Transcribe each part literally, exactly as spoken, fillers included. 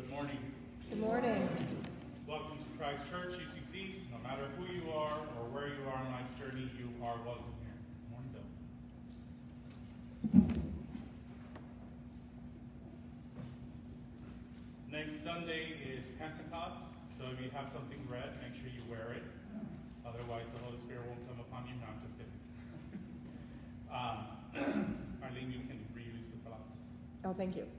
Good morning. Good morning. Welcome to Christ Church, U C C. No matter who you are or where you are on life's journey, you are welcome here. Good morning, Bill. Next Sunday is Pentecost, so if you have something red, make sure you wear it. Otherwise, the Holy Spirit won't come upon you. No, I'm just kidding. Um, Arlene, you can reuse the props. Oh, thank you.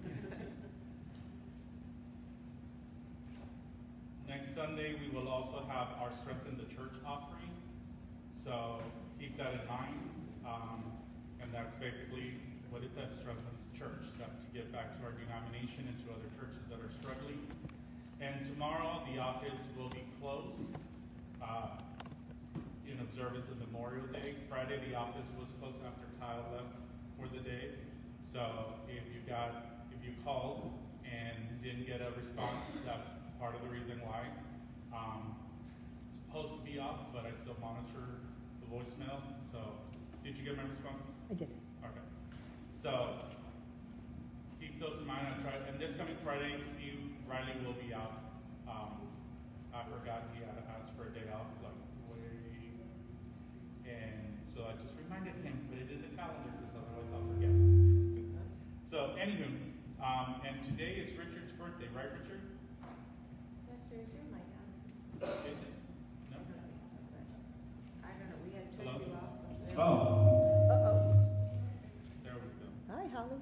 Next Sunday, we will also have our Strengthen the Church offering. So keep that in mind. Um, and that's basically what it says, Strengthen the Church. That's to give back to our denomination and to other churches that are struggling. And tomorrow, the office will be closed uh, in observance of Memorial Day. Friday, the office was closed after Kyle left for the day. So if you got, if you called and didn't get a response, that's part of the reason why. Um, it's supposed to be off, but I still monitor the voicemail. So, did you get my response? I did. Okay. So, keep those in mind. I tried, and this coming Friday, he, Riley will be out. Um, I forgot he had asked for a day off, like way, and so I just reminded him, put it in the calendar, because otherwise I'll forget. So, anywho, um, and today is Richard's birthday, right, Richard? Is it? No? I don't know. We had turned you off. Oh. Uh-oh. There we go. Hi, Holly.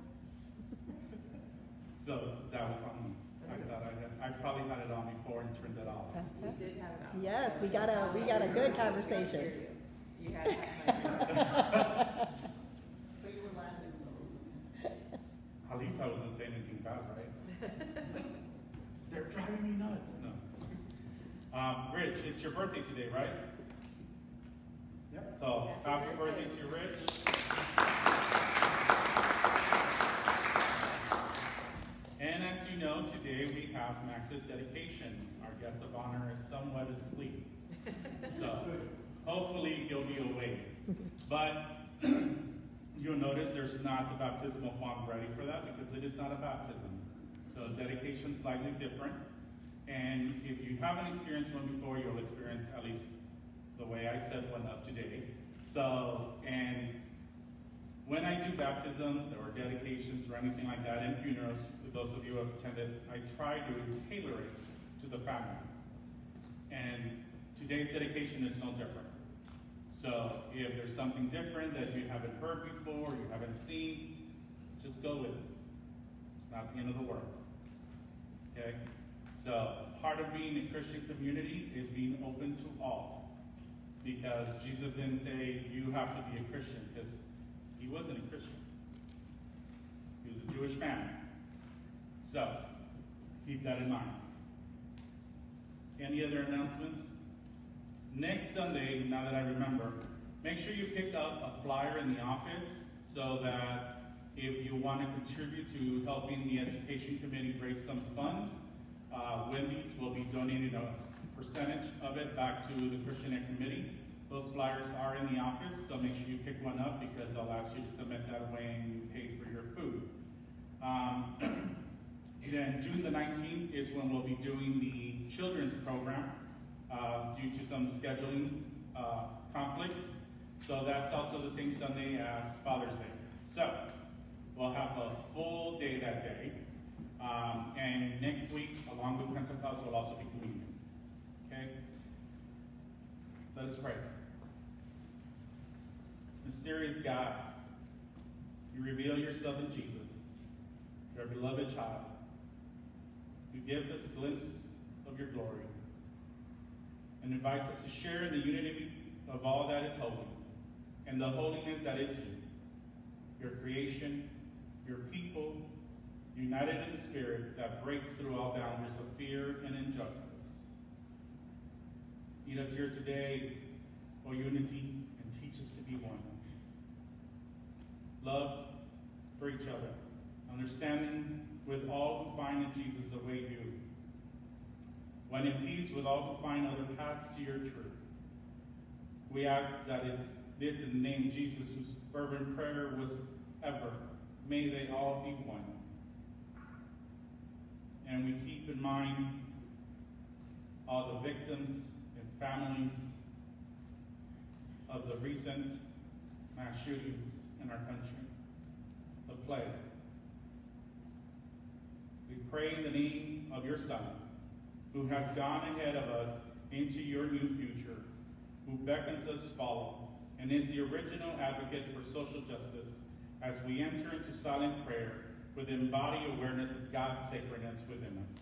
So that was on. I thought I had. I probably had it on before and turned it off. We did have it on. Yes, we got a we got a good conversation. You had it. But you were laughing, so. At least I wasn't saying anything bad, right? They're driving me nuts. No. Um, Rich, it's your birthday today, right? Yep. So happy, happy birthday. birthday to Rich. And as you know, today we have Max's dedication. Our guest of honor is somewhat asleep. So hopefully he'll be awake. But you'll notice there's not the baptismal font ready for that because it is not a baptism. So dedication slightly different. And if you haven't experienced one before, you'll experience at least the way I set one up today. So, and when I do baptisms or dedications or anything like that, and funerals, for those of you who have attended, I try to tailor it to the family. And today's dedication is no different. So if there's something different that you haven't heard before, you haven't seen, just go with it. It's not the end of the world. Okay? So part of being a Christian community is being open to all. Because Jesus didn't say you have to be a Christian, because he wasn't a Christian. He was a Jewish man. So keep that in mind. Any other announcements? Next Sunday, now that I remember, make sure you pick up a flyer in the office so that if you want to contribute to helping the education committee raise some funds, uh, Wendy's will be donating a percentage of it back to the Christian Ed Committee. Those flyers are in the office, so make sure you pick one up because I'll ask you to submit that when you pay for your food. Um, then June the nineteenth is when we'll be doing the children's program uh, due to some scheduling uh, conflicts. So that's also the same Sunday as Father's Day. So we'll have a full day that day. Um, and next week, along with Pentecost, will also be communion. Okay? Let us pray. Mysterious God, you reveal yourself in Jesus, your beloved child, who gives us a glimpse of your glory and invites us to share in the unity of all that is holy and the holiness that is you, your creation, your people, united in the Spirit that breaks through all boundaries of fear and injustice. Meet us here today for unity and teach us to be one. Love for each other, understanding with all who find in Jesus the way you. One in peace with all who find other paths to your truth. We ask that it, this in the name of Jesus, whose fervent prayer was ever, may they all be one. and we keep in mind all the victims and families of the recent mass shootings in our country, the plague. We pray in the name of your Son, who has gone ahead of us into your new future, who beckons us follow, and is the original advocate for social justice as we enter into silent prayer with embodied awareness of God's sacredness within us.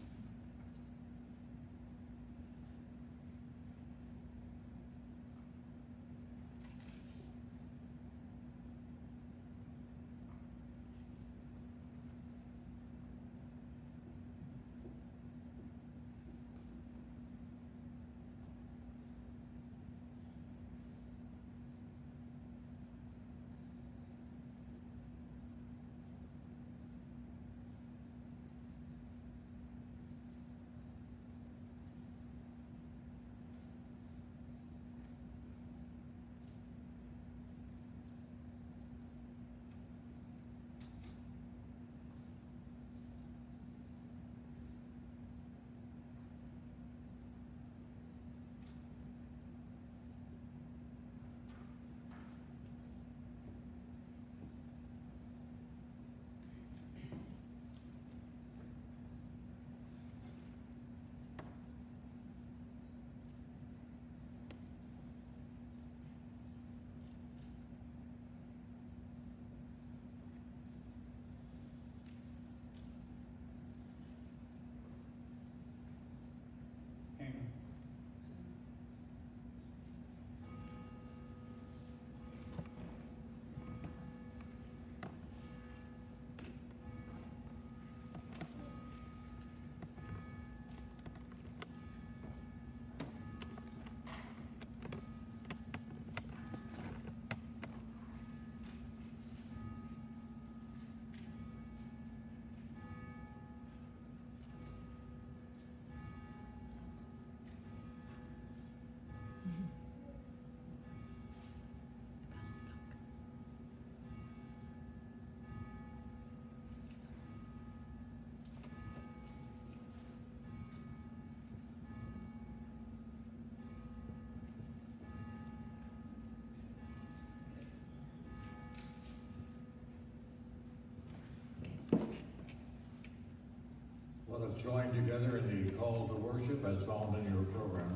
Let us join together in the call to worship as found in your program.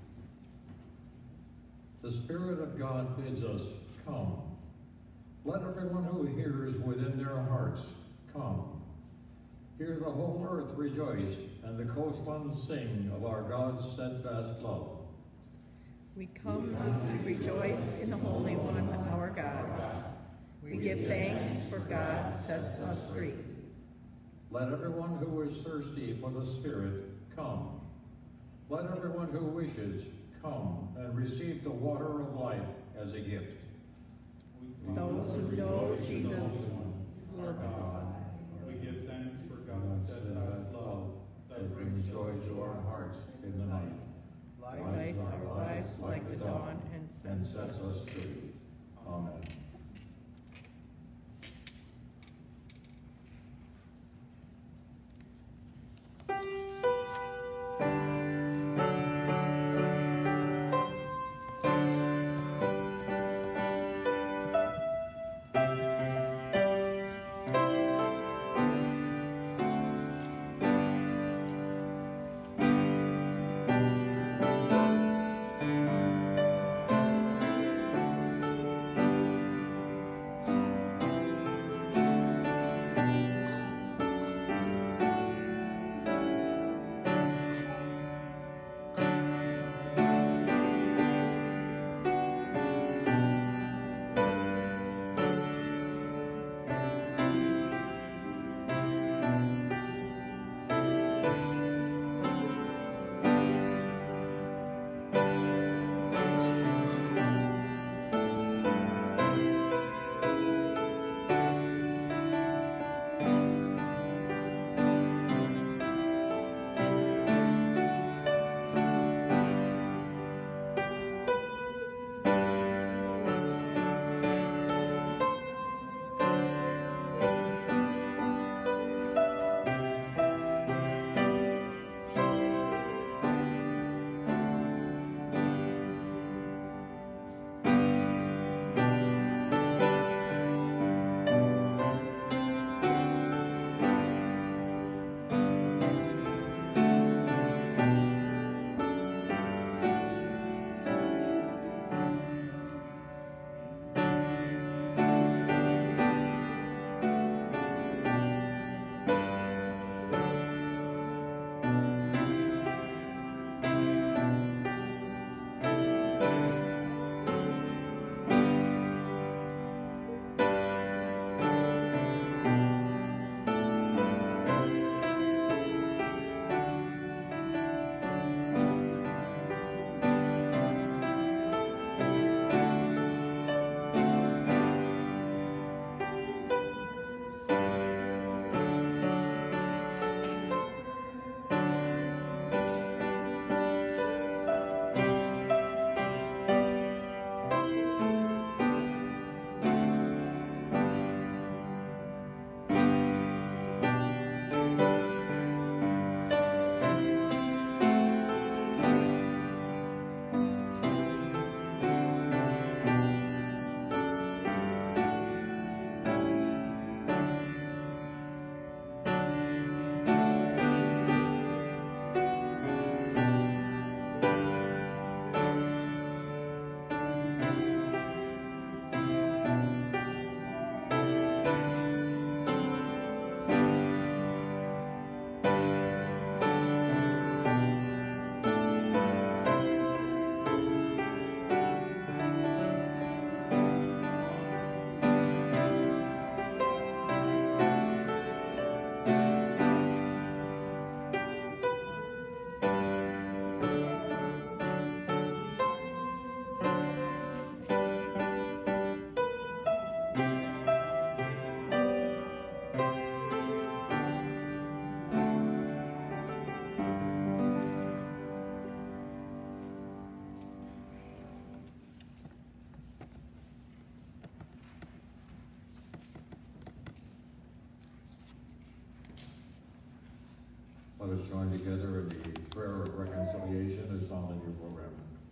The Spirit of God bids us, come. Let everyone who hears within their hearts come. Hear the whole earth rejoice, and the coastlands sing of our God's steadfast love. We come to rejoice in the Holy One, our God. We give thanks for God sets us free. Let everyone who is thirsty for the Spirit come. Let everyone who wishes come and receive the water of life as a gift. Those who know Jesus will God. We give thanks for God's steadfast love that brings joy to our hearts in the night. lights our lives like the dawn and and sets sets us free. Amen. us. Let us join together in the prayer of reconciliation as found in your program.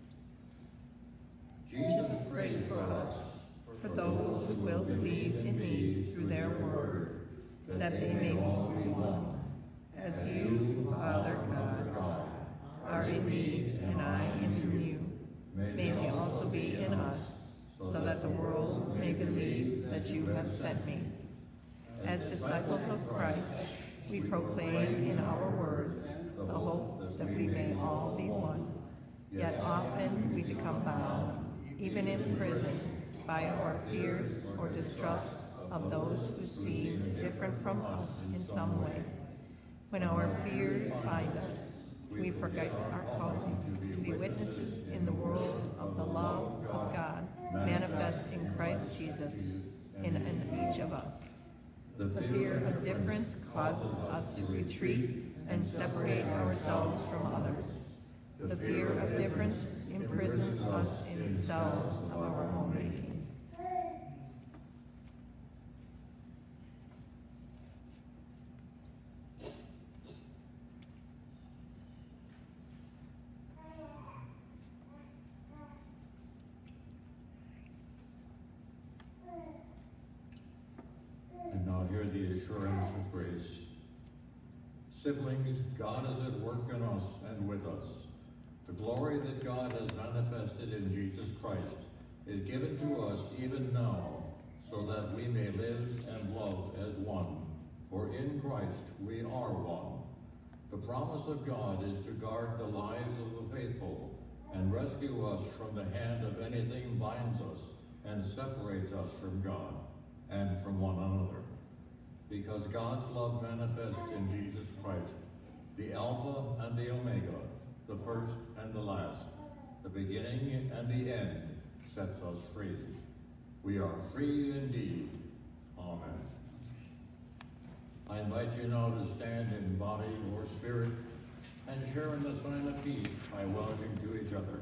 Jesus prays for us, for those who will believe in me through their word, that they may all be one, as you, Father God, are in me and I in you. May they also be in us, so that the world may believe that you have sent me. As disciples of Christ, we proclaim in our words the hope that we may all be one. Yet often we become bound, even in prison, by our fears or distrust of those who seem different from us in some way. When our fears bind us, we forget our calling to be witnesses in the world of the love of God manifest in Christ Jesus in, in each of us. The fear of difference causes us to retreat and separate ourselves from others. The fear of difference imprisons us in cells of our own making. And now hear the assurance of grace. Siblings, God is at work in us and with us. The glory that God has manifested in Jesus Christ is given to us even now, so that we may live and love as one. For in Christ we are one. The promise of God is to guard the lives of the faithful and rescue us from the hand of anything binds us and separates us from God and from one another. Because God's love manifests in Jesus Christ, the Alpha and the Omega, the first and the last, the beginning and the end, sets us free. We are free indeed. Amen. I invite you now to stand in body or spirit and share in the sign of peace by welcoming to each other.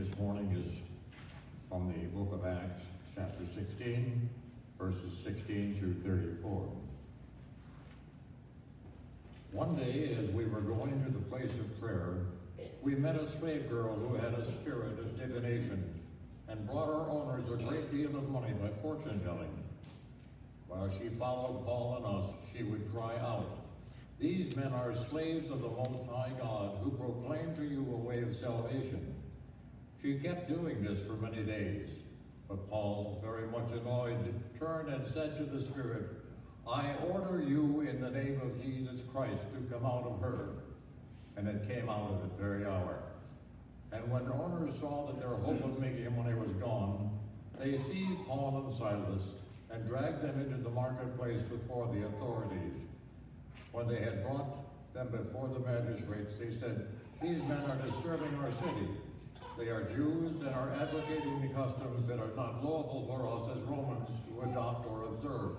this morning is from the book of Acts, chapter sixteen, verses sixteen through thirty-four. One day, as we were going to the place of prayer, we met a slave girl who had a spirit of divination and brought our owners a great deal of money by fortune telling. While she followed Paul and us, she would cry out, "These men are slaves of the Most High God, who proclaim to you a way of salvation." She kept doing this for many days. But Paul, very much annoyed, turned and said to the spirit, "I order you in the name of Jesus Christ to come out of her." And it came out at that very hour. And when the owners saw that their hope of making money was gone, they seized Paul and Silas and dragged them into the marketplace before the authorities. When they had brought them before the magistrates, they said, "These men are disturbing our city. They are Jews and are advocating the customs that are not lawful for us as Romans to adopt or observe."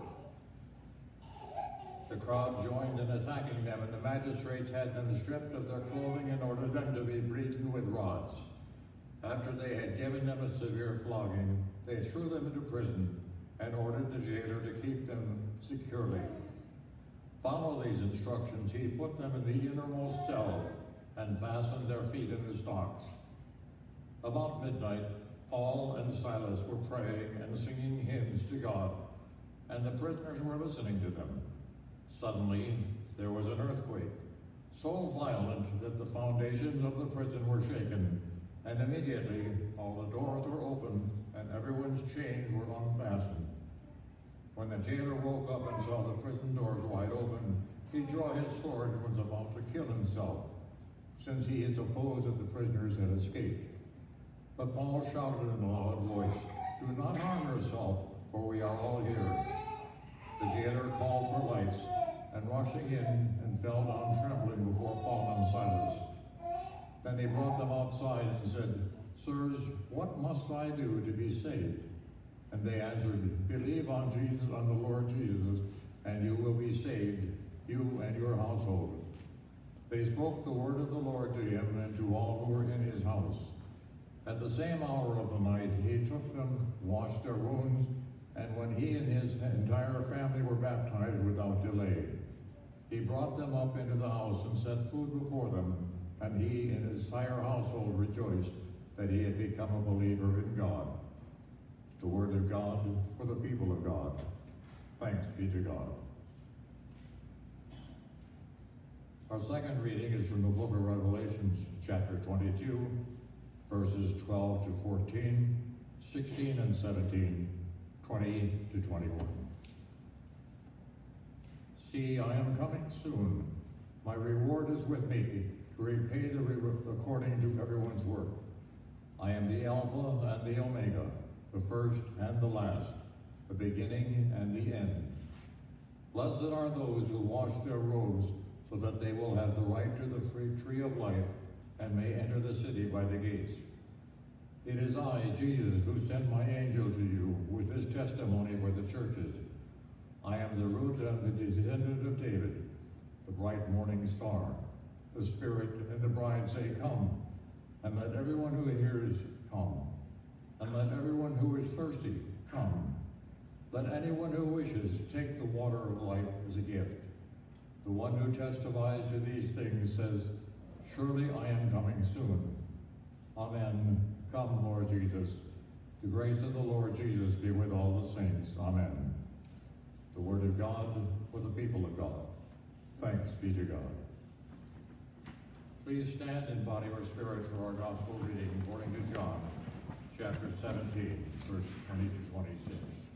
The crowd joined in attacking them, and the magistrates had them stripped of their clothing and ordered them to be beaten with rods. After they had given them a severe flogging, they threw them into prison and ordered the jailer to keep them securely. Follow these instructions. He put them in the innermost cell and fastened their feet in the stocks. About midnight, Paul and Silas were praying and singing hymns to God, and the prisoners were listening to them. Suddenly, there was an earthquake, so violent that the foundations of the prison were shaken, and immediately all the doors were opened and everyone's chains were unfastened. When the jailer woke up and saw the prison doors wide open, he drew his sword and was about to kill himself, since he had supposed that the prisoners had escaped. But Paul shouted in a loud voice, "Do not harm yourself, for we are all here." The jailer called for lights, and rushing in and fell down trembling before Paul and Silas. Then he brought them outside and said, "Sirs, what must I do to be saved?" And they answered, "Believe on Jesus, on the Lord Jesus, and you will be saved, you and your household." They spoke the word of the Lord to him and to all who were in his house. At the same hour of the night, he took them, washed their wounds, and when he and his entire family were baptized without delay, he brought them up into the house and set food before them, and he and his entire household rejoiced that he had become a believer in God. The word of God for the people of God. Thanks be to God. Our second reading is from the book of Revelation, chapter twenty-two, verses twelve to fourteen, sixteen and seventeen, twenty to twenty-one. "See, I am coming soon. My reward is with me, to repay the re according to everyone's work. I am the Alpha and the Omega, the first and the last, the beginning and the end. Blessed are those who wash their robes, so that they will have the right to the free tree of life and may enter the city by the gates. It is I, Jesus, who sent my angel to you with this testimony for the churches. I am the root and the descendant of David, the bright morning star. The Spirit and the bride say, 'Come,' and let everyone who hears come. And let everyone who is thirsty come. Let anyone who wishes take the water of life as a gift. The one who testifies to these things says, 'Surely I am coming soon.' Amen. Come, Lord Jesus. The grace of the Lord Jesus be with all the saints. Amen." The word of God for the people of God. Thanks be to God. Please stand in body or spirit for our gospel reading according to John, chapter seventeen, verse twenty to twenty-six.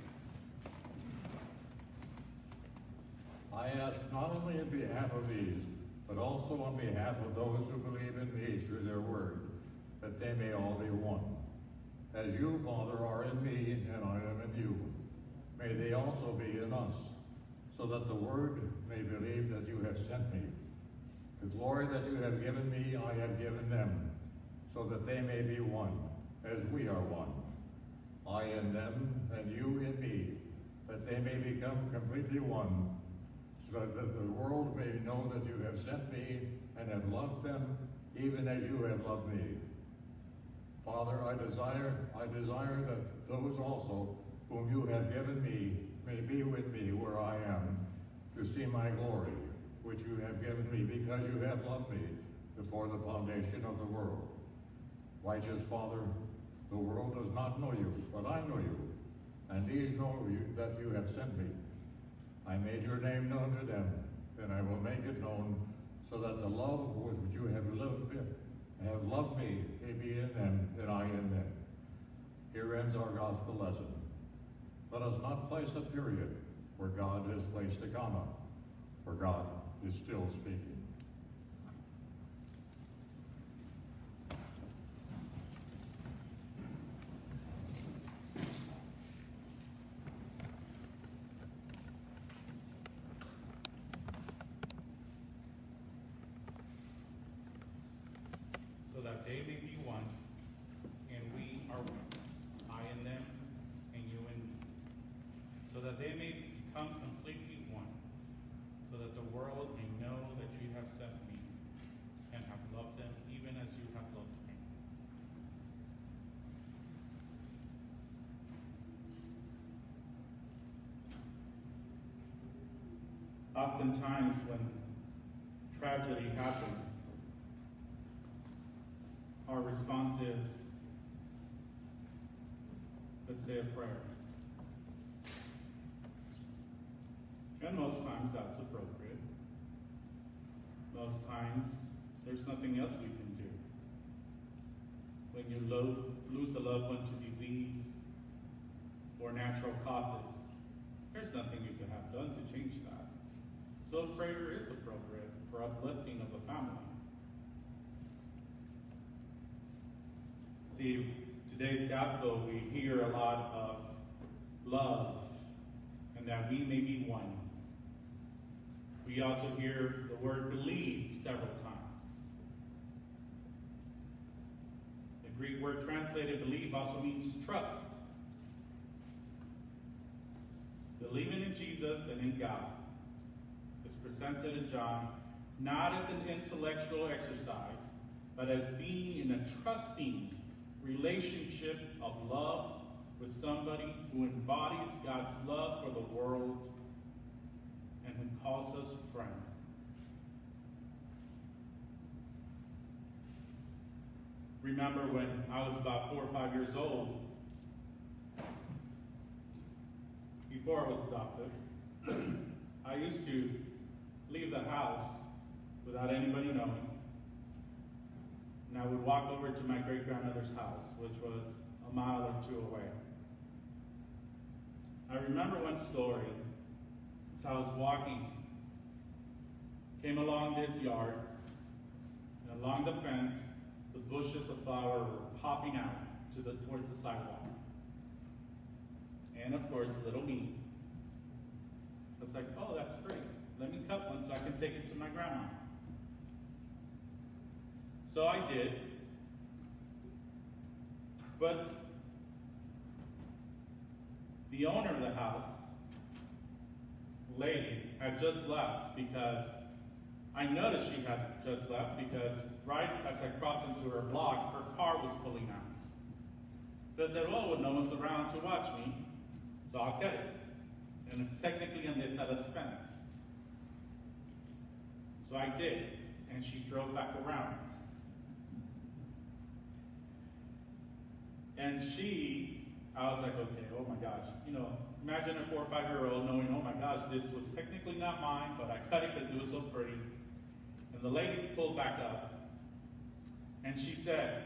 "I ask not only in behalf of these, but also on behalf of those who believe in me through their word, that they may all be one. As you, Father, are in me and I am in you, may they also be in us, so that the word may believe that you have sent me. The glory that you have given me, I have given them, so that they may be one, as we are one. I in them, and you in me, that they may become completely one, so that the world may know that you have sent me and have loved them, even as you have loved me. Father, I desire, I desire that those also whom you have given me may be with me where I am, to see my glory, which you have given me because you have loved me before the foundation of the world. Righteous Father, the world does not know you, but I know you, and these know you, that you have sent me. I made your name known to them, and I will make it known, so that the love with which you have loved me, have loved me may be in them, and I in them. Here ends our gospel lesson. Let us not place a period where God has placed a comma, for God is still speaking. So that they may be one, and we are one, I in them, and you in me. So that they may become completely one, so that the world may know that you have sent me, and have loved them even as you have loved me. Oftentimes when tragedy happens, our response is, let's say a prayer. And most times that's appropriate. Most times there's nothing else we can do. When you lo lose a loved one to disease or natural causes, there's nothing you can have done to change that. So a prayer is appropriate for uplifting of the family. See, today's gospel, we hear a lot of love and that we may be one. We also hear the word believe several times. The Greek word translated believe also means trust. Believing in Jesus and in God is presented in John not as an intellectual exercise, but as being in a trusting relationship of love with somebody who embodies God's love for the world and who calls us friend. Remember when I was about four or five years old, before I was adopted, I used to leave the house without anybody knowing. And I would walk over to my great-grandmother's house, which was a mile or two away. I remember one story. As I was walking, came along this yard, and along the fence, the bushes of flower were popping out to the towards the sidewalk. And of course, little me. I was like, oh, that's great. Let me cut one so I can take it to my grandma. So I did, but the owner of the house, lady, had just left because I noticed she had just left because right as I crossed into her block, her car was pulling out. So I said, well, no one's around to watch me, so I'll cut it. And it's technically on this side of the fence. So I did, and she drove back around. And she, I was like, okay, oh my gosh. You know, imagine a four or five year old knowing, oh my gosh, this was technically not mine, but I cut it because it was so pretty. And the lady pulled back up, and she said,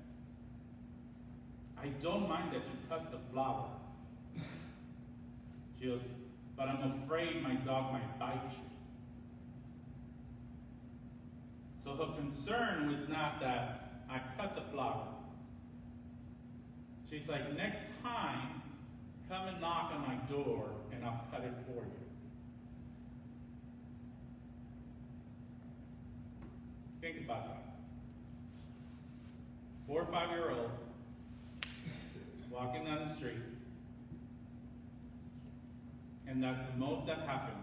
I don't mind that you cut the flower. She goes, but I'm afraid my dog might bite you. So her concern was not that I cut the flower. She's like, next time, come and knock on my door and I'll cut it for you. Think about that. Four or five year old walking down the street, and that's the most that happened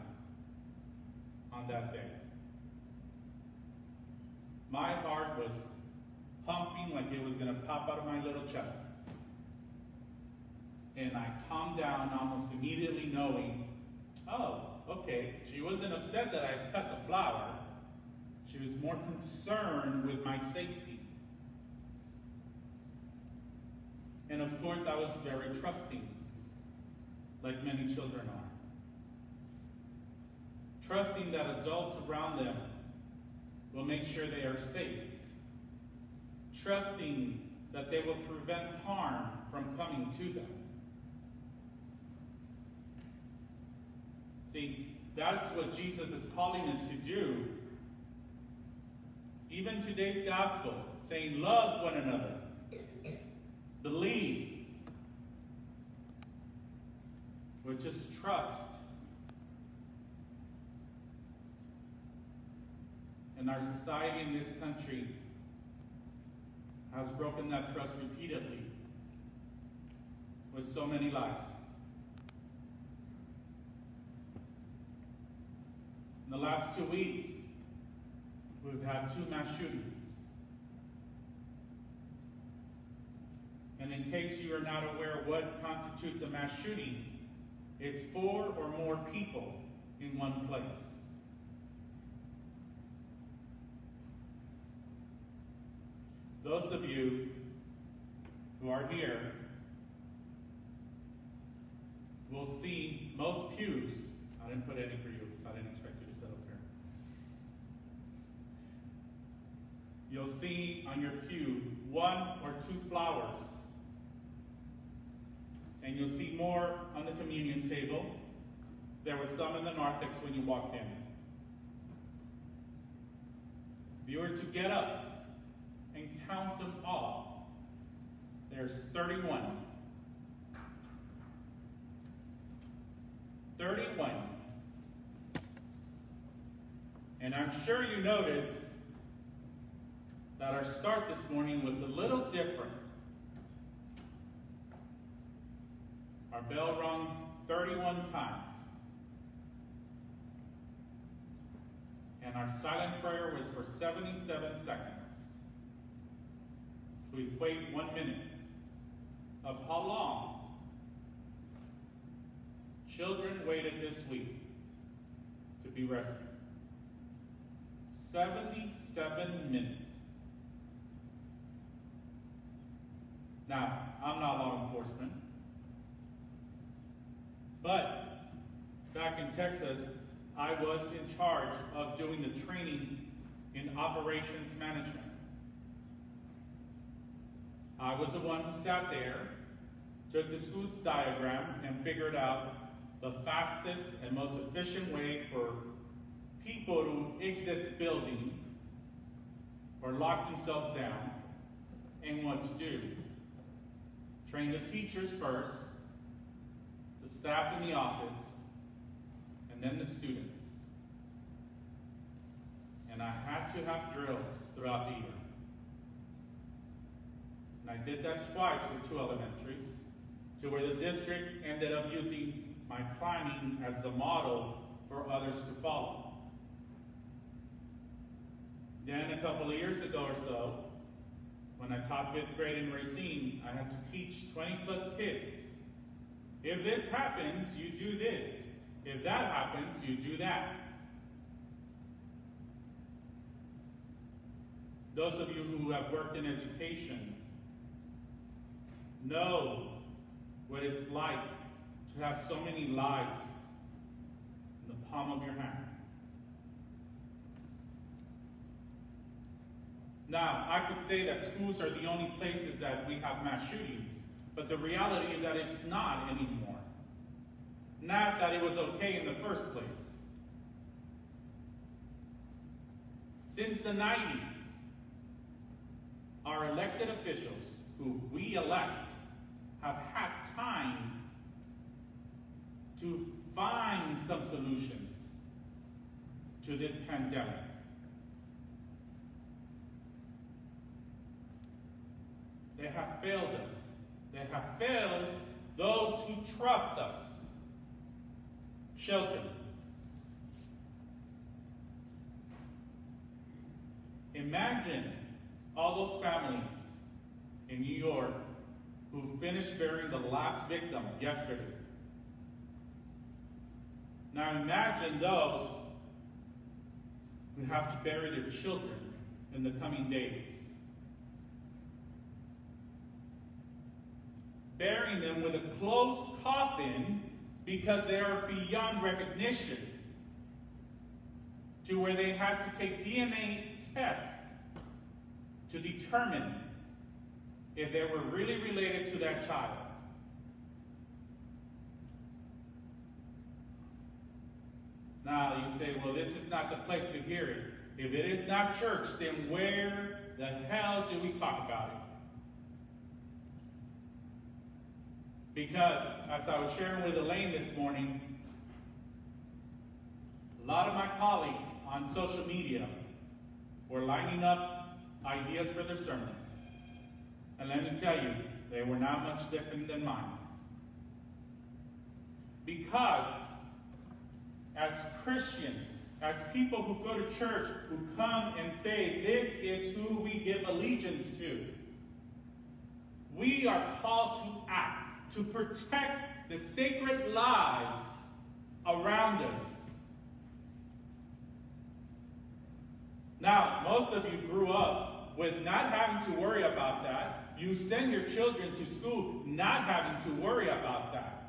on that day. My heart was pumping like it was gonna pop out of my little chest. And I calmed down almost immediately, knowing, oh, okay, she wasn't upset that I cut the flower. She was more concerned with my safety. And of course, I was very trusting, like many children are. Trusting that adults around them will make sure they are safe. Trusting that they will prevent harm from coming to them. See, that's what Jesus is calling us to do. Even today's gospel, saying love one another, believe, which is trust. And our society in this country has broken that trust repeatedly with so many lives. In the last two weeks, we've had two mass shootings. And in case you are not aware what constitutes a mass shooting, it's four or more people in one place. Those of you who are here will see most pews. I didn't put any for you, because I didn't expect you to sit up here. You'll see on your pew one or two flowers. And you'll see more on the communion table. There were some in the narthex when you walked in. If you were to get up and count them all, there's thirty-one. thirty-one. And I'm sure you noticed that our start this morning was a little different. Our bell rung thirty-one times. And our silent prayer was for seventy-seven seconds. To equate one minute of how long children waited this week to be rescued. seventy-seven minutes. Now, I'm not law enforcement, but back in Texas, I was in charge of doing the training in operations management. I was the one who sat there, took the Scoots diagram, and figured out the fastest and most efficient way for people to exit the building or lock themselves down, and what to do. Train the teachers first, the staff in the office, and then the students. And I had to have drills throughout the year. And I did that twice with two elementaries, to where the district ended up using my planning as the model for others to follow. Then a couple of years ago or so, when I taught fifth grade in Racine, I had to teach twenty plus kids. If this happens, you do this. If that happens, you do that. Those of you who have worked in education know what it's like to have so many lives in the palm of your hand. Now, I could say that schools are the only places that we have mass shootings, but the reality is that it's not anymore. Not that it was okay in the first place. Since the nineties, our elected officials, who we elect, have had time to find some solutions to this pandemic. They have failed us. They have failed those who trust us. Children. Imagine all those families in New York who finished burying the last victim yesterday. Now imagine those who have to bury their children in the coming days. Burying them with a closed coffin because they are beyond recognition, to where they had to take D N A tests to determine if they were really related to that child. Now you say, well, this is not the place to hear it. If it is not church, then where the hell do we talk about it? Because, as I was sharing with Elaine this morning, a lot of my colleagues on social media were lining up ideas for their sermons. And let me tell you, they were not much different than mine. Because, as Christians, as people who go to church, who come and say, this is who we give allegiance to, we are called to act, to protect the sacred lives around us. Now, most of you grew up with not having to worry about that. You send your children to school not having to worry about that.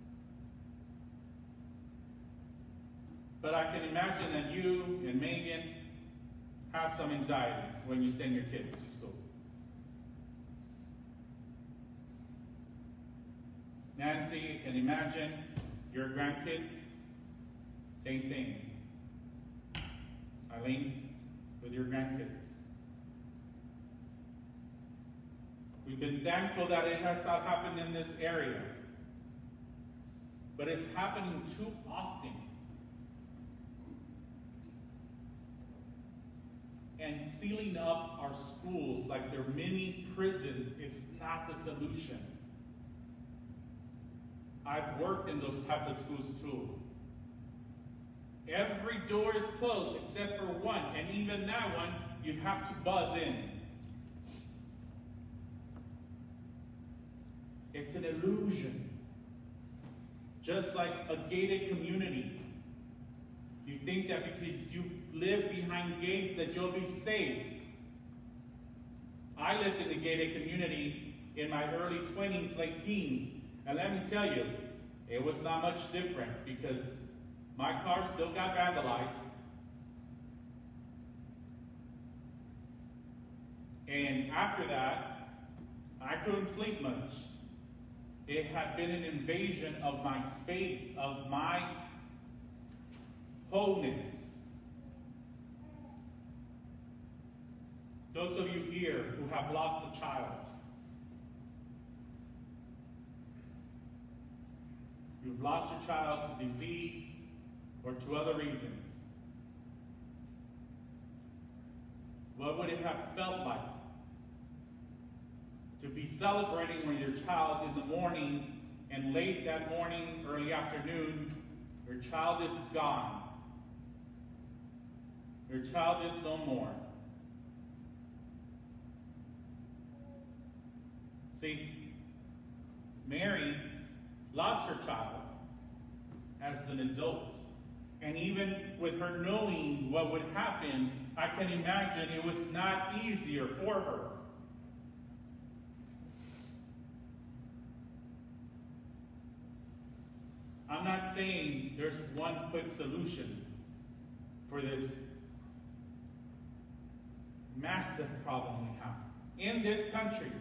But I can imagine that you and Megan have some anxiety when you send your kids to school. Nancy can imagine your grandkids, same thing. Eileen, with your grandkids. We've been thankful that it has not happened in this area, but it's happening too often. And sealing up our schools like they're mini prisons is not the solution. I've worked in those type of schools too. Every door is closed except for one, and even that one, you have to buzz in. It's an illusion. Just like a gated community. You think that because you live behind gates that you'll be safe. I lived in a gated community in my early twenties, late teens, and let me tell you, it was not much different because my car still got vandalized. And after that, I couldn't sleep much. It had been an invasion of my space, of my wholeness. Those of you here who have lost a child, you've lost your child to disease or to other reasons. What would it have felt like to be celebrating with your child in the morning, and late that morning, early afternoon, your child is gone. Your child is no more. See, Mary lost her child as an adult. And even with her knowing what would happen, I can imagine it was not easier for her. I'm not saying there's one quick solution for this massive problem we have in this country.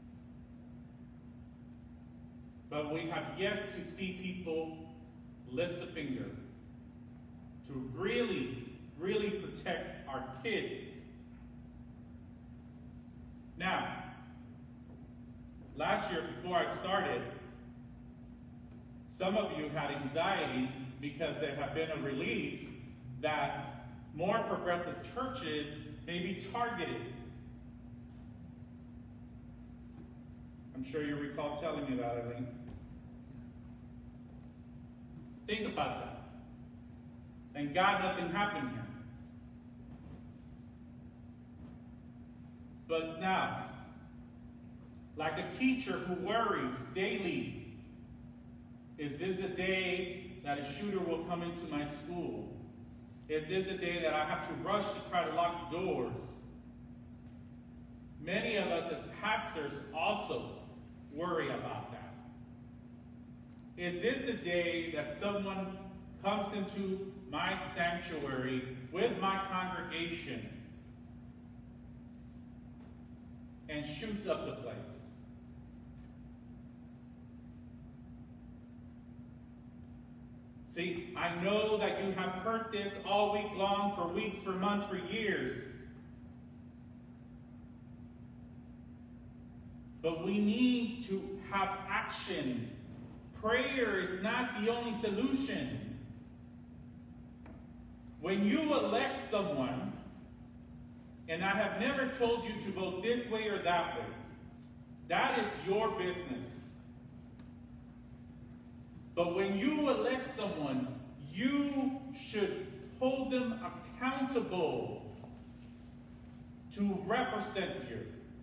But we have yet to see people lift a finger to really, really protect our kids. Now, last year before I started, some of you had anxiety because there have been a release that more progressive churches may be targeted. I'm sure you recall telling me that, Eileen. Think about that. And God, nothing happened here. But now, like a teacher who worries daily, is this a day that a shooter will come into my school? Is this a day that I have to rush to try to lock the doors? Many of us as pastors also worry about that. Is this a day that someone comes into my sanctuary with my congregation and shoots up the place? See, I know that you have heard this all week long, for weeks, for months, for years. But we need to have action. Prayer is not the only solution. When you elect someone, and I have never told you to vote this way or that way, that is your business. But when you elect someone, you should hold them accountable to represent you,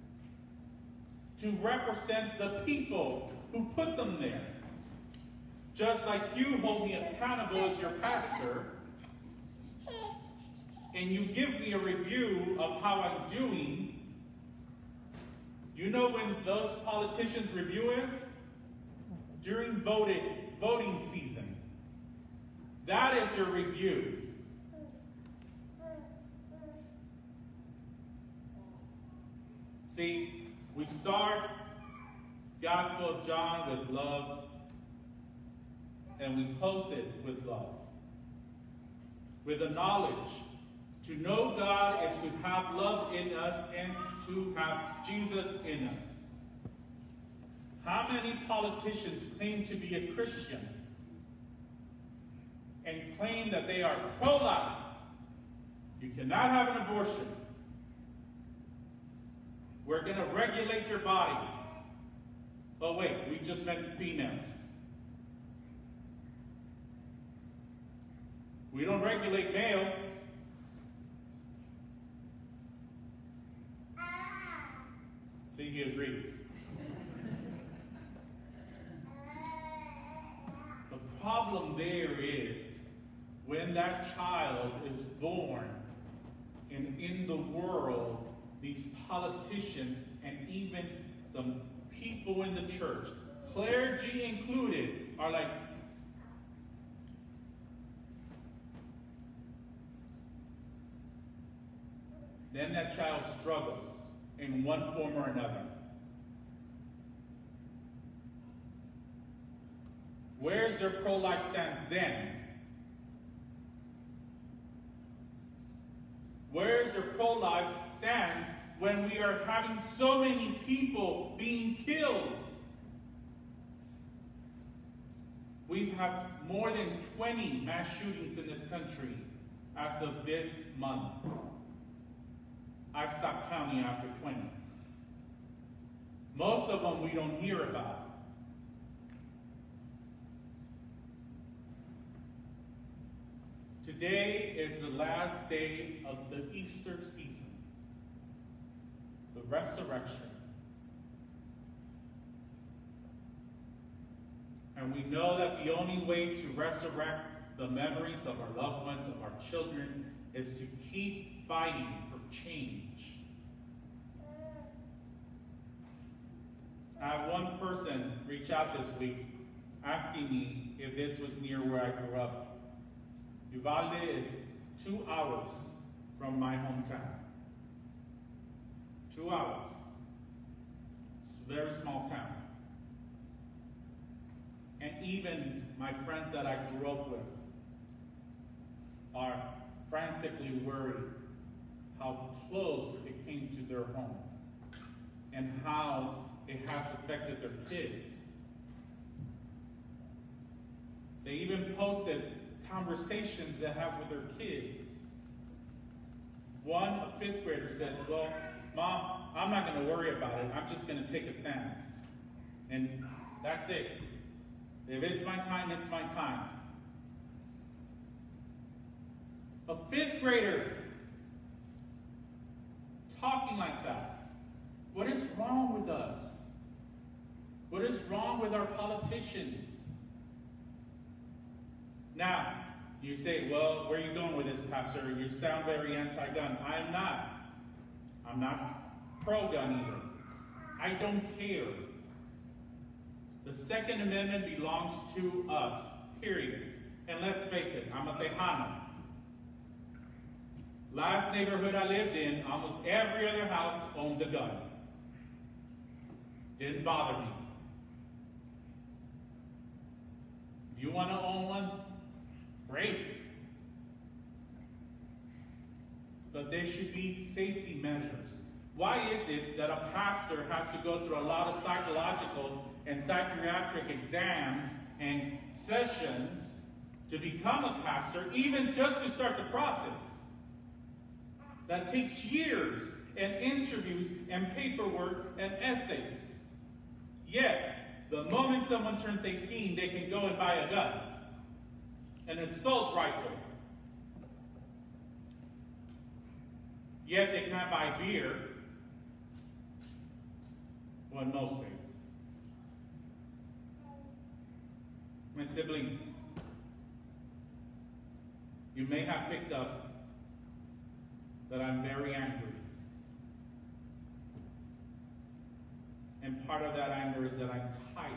to represent the people who put them there. Just like you hold me accountable as your pastor, and you give me a review of how I'm doing. You know when those politicians review us? During voted, voting season. That is your review. See, we start Gospel of John with love, and we close it with love. With the knowledge, to know God is to have love in us and to have Jesus in us. How many politicians claim to be a Christian and claim that they are pro-life? You cannot have an abortion. We're going to regulate your bodies. Oh wait, we just meant females. We don't regulate males. See, he agrees. The problem there is when that child is born, and in the world, these politicians and even some people in the church, clergy included, are like, then that child struggles in one form or another. Where's their pro-life stance then? Where's their pro-life stance when we are having so many people being killed? We've had more than twenty mass shootings in this country as of this month. I stopped counting after twenty. Most of them we don't hear about. Today is the last day of the Easter season, the resurrection. And we know that the only way to resurrect the memories of our loved ones, of our children, is to keep fighting for change. I had one person reach out this week asking me if this was near where I grew up. Uvalde is two hours from my hometown. Two hours. It's a very small town. And even my friends that I grew up with are frantically worried how close it came to their home and how it has affected their kids. They even posted conversations they have with their kids. One, a fifth grader, said, well, Mom, I'm not going to worry about it. I'm just going to take a stance. And that's it. If it's my time, it's my time. A fifth grader talking like that. What is wrong with us? What is wrong with our politicians? Now, you say, well, where are you going with this, Pastor? You sound very anti-gun. I am not. I'm not pro-gun either. I don't care. The Second Amendment belongs to us, period. And let's face it, I'm a Tejano. Last neighborhood I lived in, almost every other house owned a gun. Didn't bother me. If you want to own one, great. But there should be safety measures. Why is it that a pastor has to go through a lot of psychological and psychiatric exams and sessions to become a pastor, even just to start the process? That takes years and interviews and paperwork and essays. Yet, the moment someone turns eighteen, they can go and buy a gun, an assault rifle. Yet they can't buy beer. Well, in most states. My siblings, you may have picked up that I'm very angry. And part of that anger is that I'm tired.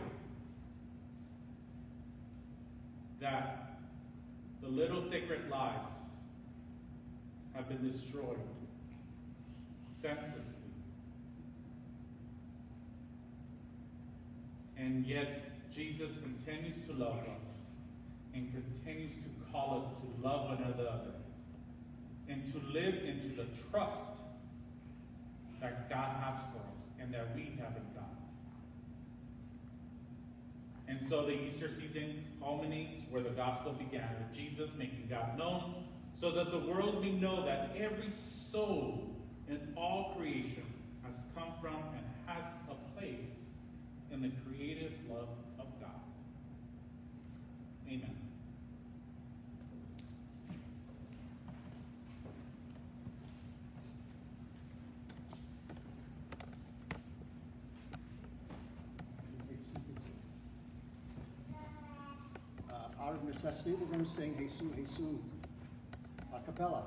That the little sacred lives have been destroyed senselessly. And yet, Jesus continues to love us and continues to call us to love one another and to live into the trust that God has for us and that we have in God. And so the Easter season culminates where the gospel began, with Jesus making God known, so that the world may know that every soul in all creation has come from and has a place in the creative love of God. Amen. Uh, out of necessity, we're going to sing Jesus, Jesus a cappella.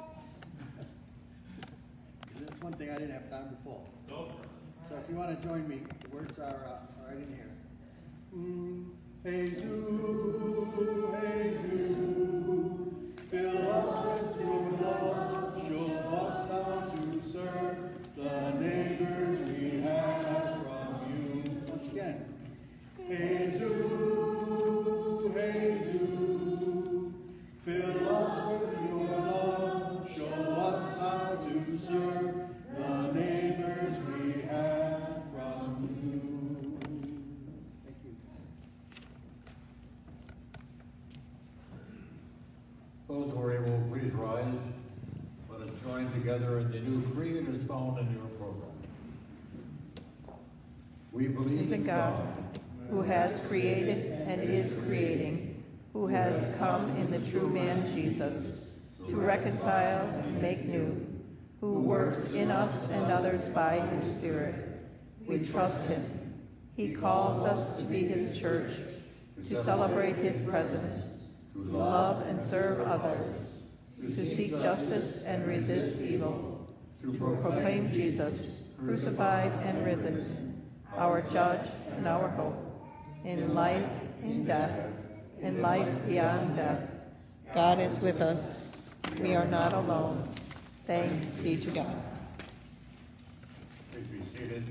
Because that's one thing I didn't have time to pull. Go for it. So if you want to join me, the words are uh, right in here. Mm. Jesus, Jesus, fill us with your love, show us how to serve the neighbors we have from you. Once again. Jesus, Jesus, fill us with your love, show us how to serve the neighbors we have from you. Thank you. Those who are able, please rise. Let us join together in the new creed as found in your program. We believe in God, who has created and is creating, who has come in the true man Jesus, to reconcile and make new, who works in us and others by his Spirit. We trust him. He calls us to be his church, to celebrate his presence, to love and serve others, to seek justice and resist evil, to proclaim Jesus, crucified and risen, our judge and our hope, in life, in death, in life beyond death. God is with us. We are not alone. Thanks be to God. Please be seated.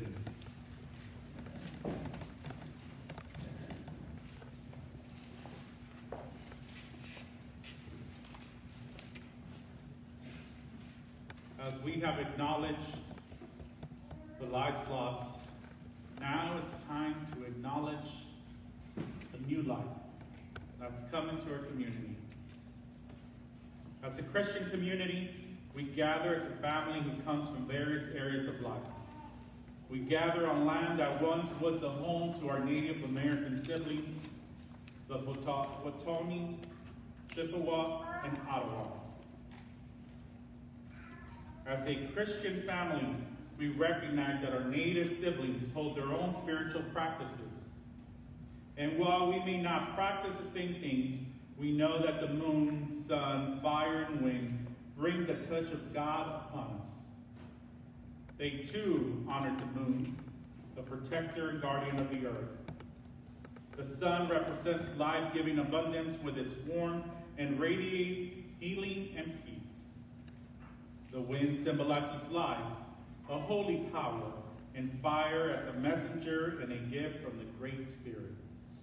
As we have acknowledged the lives lost, now it's time to acknowledge a new life that's come into our community. As a Christian community, we gather as a family who comes from various areas of life. We gather on land that once was the home to our Native American siblings, the Watani, Chippewa, and Ottawa. As a Christian family, we recognize that our native siblings hold their own spiritual practices. And while we may not practice the same things, we know that the moon, sun, fire, and wind bring the touch of God upon us. They too honored the moon, the protector and guardian of the earth. The sun represents life-giving abundance with its warmth and radiate healing and peace. The wind symbolizes life, a holy power, and fire as a messenger and a gift from the Great Spirit.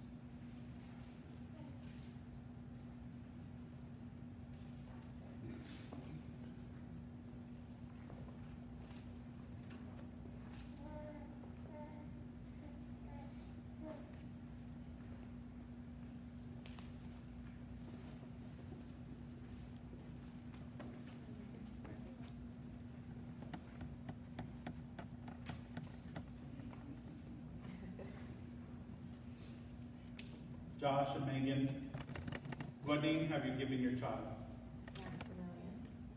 Josh and Megan, what name have you given your child? Maximilian.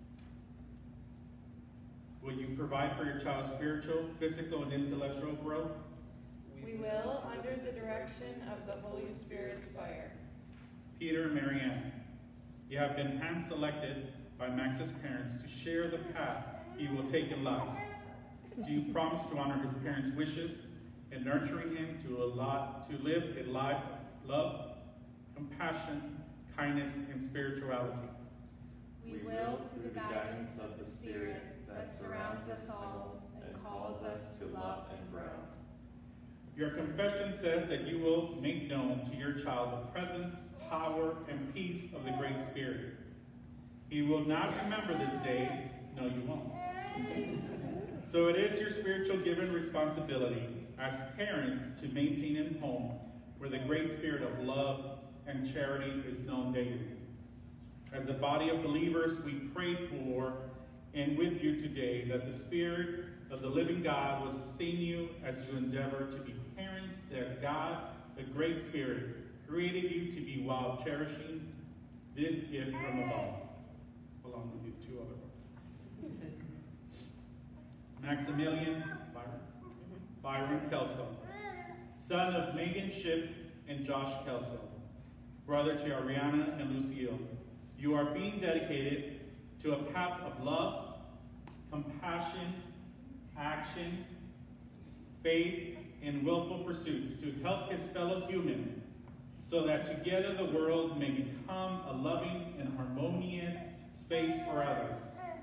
Will you provide for your child's spiritual, physical, and intellectual growth? We will, under the direction of the Holy Spirit's fire. Peter and Marianne, you have been hand-selected by Max's parents to share the path he will take in life. Do you promise to honor his parents' wishes and nurturing him to, a lot, to live a life of love, compassion, kindness, and spirituality? We will, through the guidance of the Spirit that surrounds us all and calls us to love and grow. Your confession says that you will make known to your child the presence, power, and peace of the Great Spirit. He will not remember this day. No, you won't. So it is your spiritual given responsibility as parents to maintain a home where the Great Spirit of love and charity is known daily. As a body of believers, we pray for and with you today that the Spirit of the living God will sustain you as you endeavor to be parents that God, the Great Spirit, created you to be while cherishing this gift from above. Hold on, we'll do two other ones. Maximilian Byron, Byron Kelso, son of Megan Ship and Josh Kelso, brother to Ariana and Lucille. You are being dedicated to a path of love, compassion, action, faith, and willful pursuits to help his fellow human so that together the world may become a loving and harmonious space for others.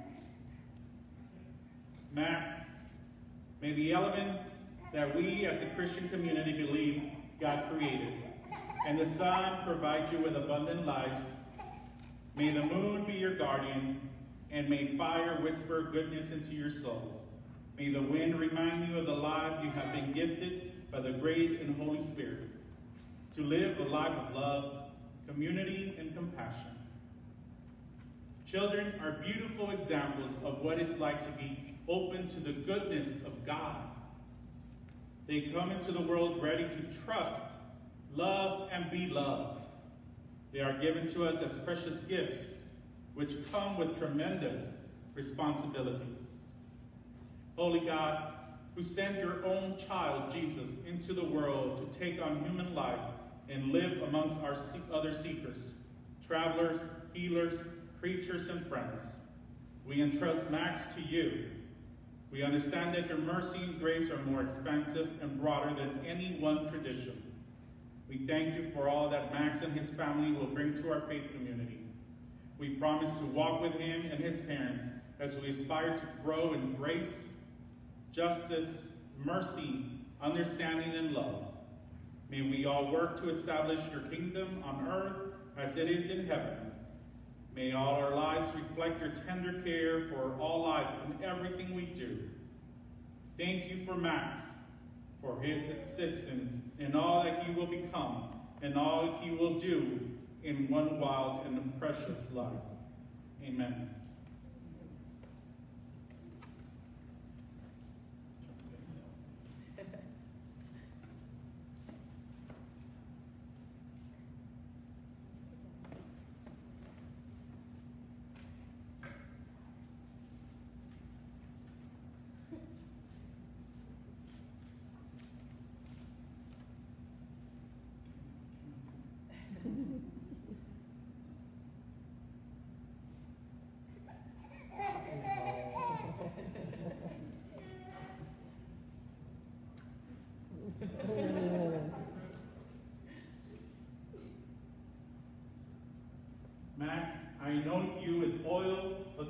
Max, may the elements that we as a Christian community believe God created, and the sun provide you with abundant lives. May the moon be your guardian, and may fire whisper goodness into your soul. May the wind remind you of the life you have been gifted by the great and Holy Spirit, to live a life of love, community, and compassion. Children are beautiful examples of what it's like to be open to the goodness of God. They come into the world ready to trust, love, and be loved. They are given to us as precious gifts, which come with tremendous responsibilities. Holy God, who sent your own child, Jesus, into the world to take on human life and live amongst our other seekers, travelers, healers, preachers, and friends, we entrust Max to you. We understand that your mercy and grace are more expansive and broader than any one tradition. We thank you for all that Max and his family will bring to our faith community. We promise to walk with him and his parents as we aspire to grow in grace, justice, mercy, understanding, and love. May we all work to establish your kingdom on earth as it is in heaven. May all our lives reflect your tender care for all life and everything we do. Thank you for Max, for his existence and all that he will become and all he will do in one wild and precious life. Amen.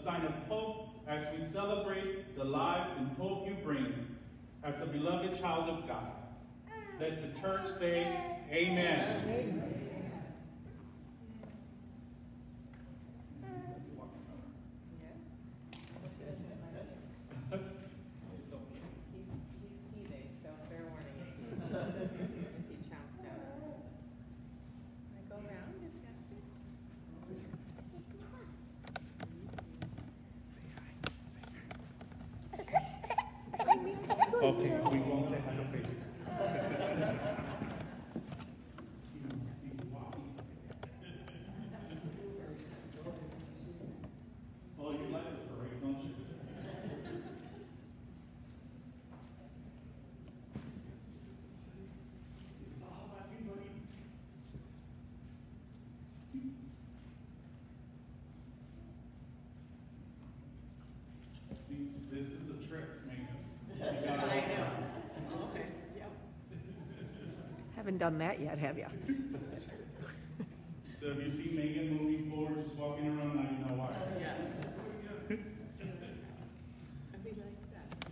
sign of hope as we celebrate the life and hope you bring as a beloved child of God. Let the church say, amen. Amen. Okay, we won't say hi to face. Oh, you like the parade, don't you? It's all about you, buddy. See, this is the trick, man. Haven't done that yet, have you? So if you see Megan moving forward, just walking around, now you know why. Yes. I'd be like that.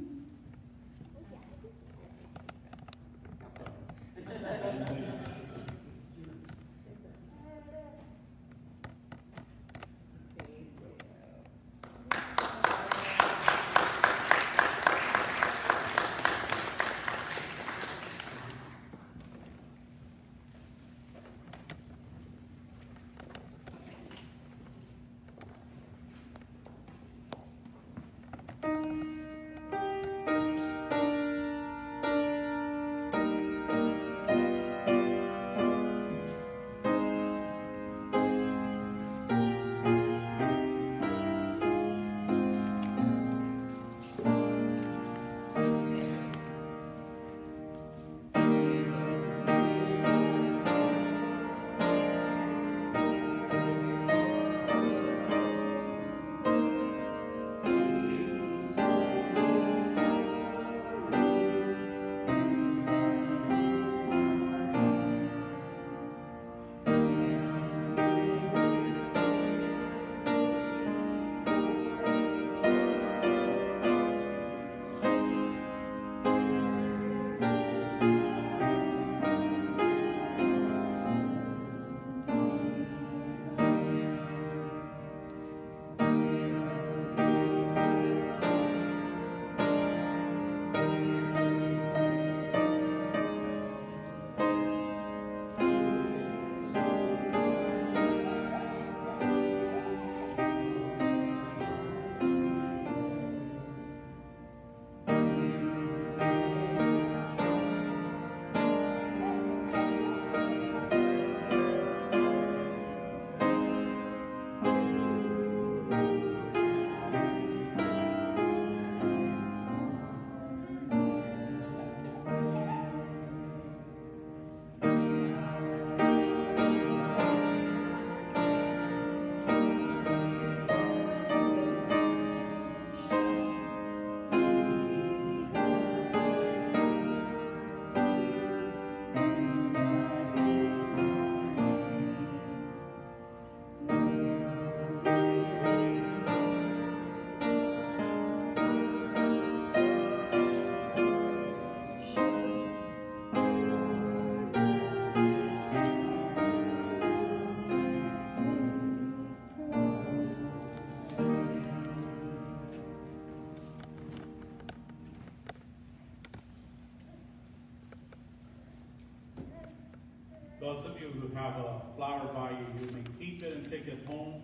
Those of you who have a flower by you, you may keep it and take it home,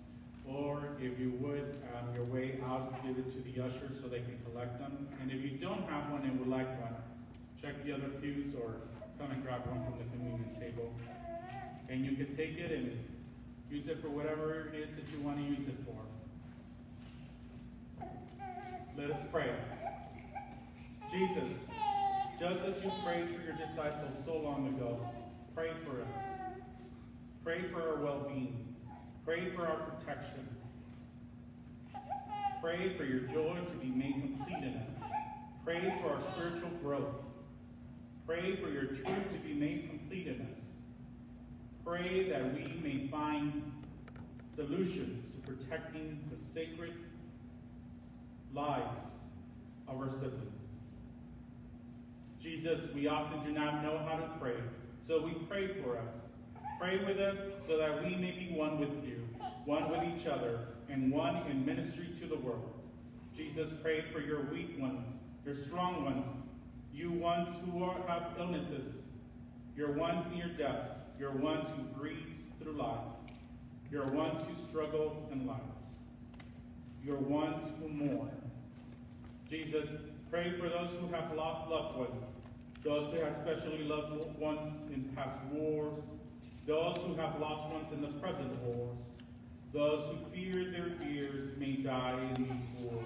or if you would, on your way out, give it to the ushers so they can collect them. And if you don't have one and would like one, check the other pews or come and grab one from the communion table. And you can take it and use it for whatever it is that you want to use it for. Let us pray. Jesus, just as you prayed for your disciples so long ago, pray for us. Pray for our well-being. Pray for our protection. Pray for your joy to be made complete in us. Pray for our spiritual growth. Pray for your truth to be made complete in us. Pray that we may find solutions to protecting the sacred lives of our siblings. Jesus, we often do not know how to pray, so we pray for us. Pray with us so that we may be one with you, one with each other, and one in ministry to the world. Jesus, pray for your weak ones, your strong ones, you ones who are, have illnesses, your ones near death, your ones who breathe through life, your ones who struggle in life, your ones who mourn. Jesus, pray for those who have lost loved ones, those who have especially loved ones in past wars, those who have lost ones in the present wars, those who fear their dears may die in these wars.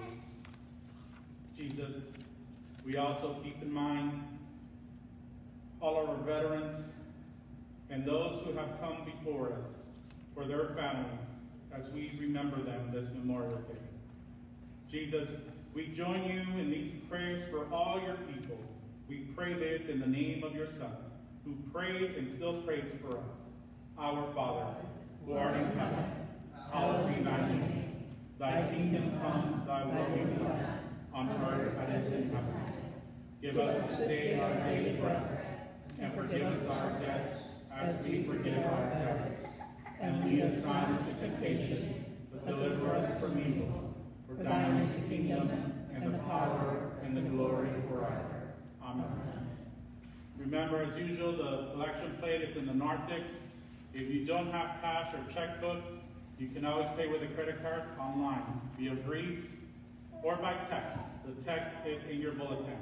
Jesus, we also keep in mind all of our veterans and those who have come before us for their families as we remember them this Memorial Day. Jesus, we join you in these prayers for all your people. We pray this in the name of your Son, who prayed and still prays for us. Our Father, who art in heaven, hallowed be thy name. Thy kingdom come, thy will be done, on earth as it is in heaven. Give us this day our daily bread, and forgive us our debts as we forgive our debtors. And lead us not into temptation, but deliver us from evil. For thine is the kingdom, and the power, and the glory forever. Amen. Remember, as usual, the collection plate is in the narthex. If you don't have cash or checkbook, you can always pay with a credit card online, via Breeze, or by text. The text is in your bulletin.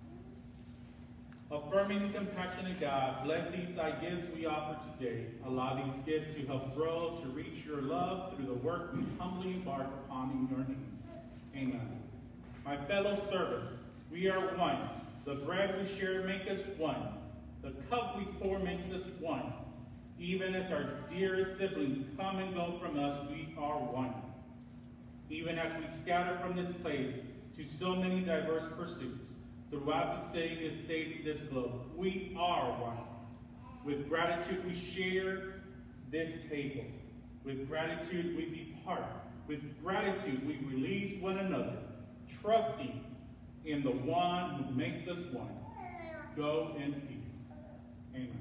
Affirming the compassionate God, bless these thy gifts we offer today. Allow these gifts to help grow, to reach your love through the work we humbly embark upon in your name. Amen. My fellow servants, we are one. The bread we share makes us one. The cup we pour makes us one. Even as our dearest siblings come and go from us, we are one. Even as we scatter from this place to so many diverse pursuits, throughout the city, this state, this globe, we are one. With gratitude, we share this table. With gratitude, we depart. With gratitude, we release one another, trusting in the one who makes us one. Go in peace. Amen.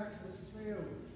Max, this is for you.